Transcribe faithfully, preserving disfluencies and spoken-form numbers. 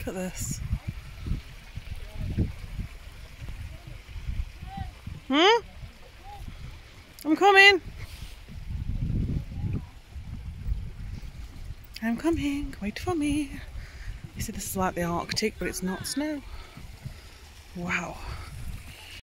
Look at this. Hmm? I'm coming. I'm coming. Wait for me. You see, this is like the Arctic, but it's not snow. Wow.